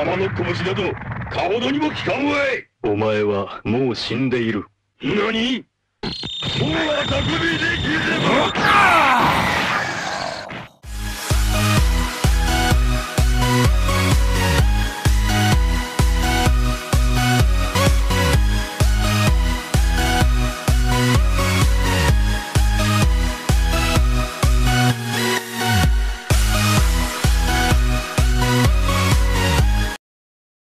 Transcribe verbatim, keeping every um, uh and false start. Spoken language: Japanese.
様の拳などかほどにも効かんわい。 お前はもう死んでいる。 何？もうあたくびできれば